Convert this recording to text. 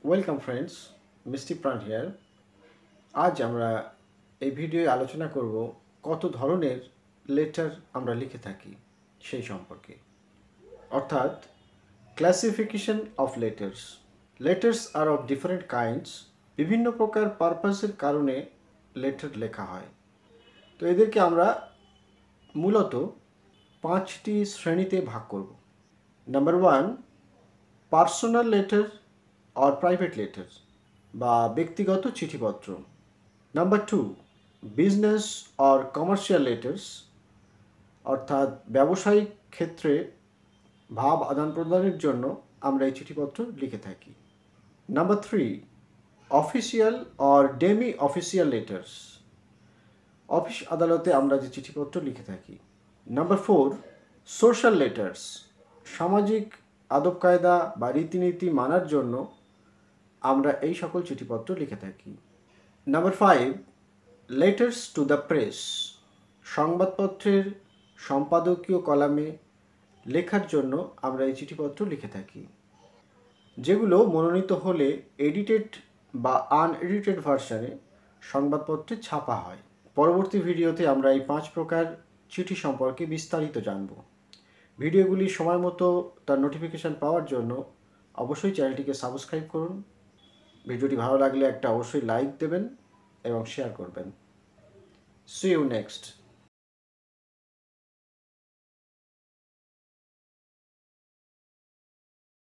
Welcome friends, মিস্টিপ্রান here. আজ আমরা এই ভিডিওয়ে আলোচনা করব কত ধরনের লেটার আমরা লিখে থাকি সেই সম্পর্কে, অর্থাৎ ক্লাসিফিকেশন অফ লেটার্স। লেটার্স আর অফ ডিফারেন্ট কাইন্ডস। বিভিন্ন প্রকার পারপাসের কারণে লেটার লেখা হয়। তো এদেরকে আমরা মূলত 5টি শ্রেণীতে ভাগ করব। Number 1, personal letter or private letter বা ব্যক্তিগত চিঠিপত্র। Number 2, business or commercial letters, অর্থাৎ ব্যবসায়িক ক্ষেত্রে ভাব আদান প্রদানের জন্য আমরা এই চিঠিপত্র লিখে থাকি। Number 3, official or demi official letters, office আদালতে আমরা যে চিঠিপত্র লিখে থাকি। নাম্বার 4, সোশ্যাল লেটার্স, সামাজিক আদব কায়দা বা রীতিনীতি মানার জন্য আমরা এই সকল চিঠিপত্র লিখে থাকি। Number 5, letters to the press, সংবাদপত্রের সম্পাদকীয় কলামে লেখার জন্য আমরা এই চিঠিপত্র লিখে থাকি, যেগুলো মনোনীত হলে এডিটেড বা আনএডিটেড ভার্সনে সংবাদপত্রে ছাপা হয়। পরবর্তী ভিডিওতে আমরা এই 5 প্রকার চিঠি সম্পর্কে বিস্তারিত জানব। ভিডিওগুলি সময় মতো তার নোটিফিকেশান পাওয়ার জন্য অবশ্যই চ্যানেলটিকে সাবস্ক্রাইব করুন। ভিডিওটি ভালো লাগলে একটা অবশ্যই লাইক দেবেন এবং শেয়ার করবেন। See you next.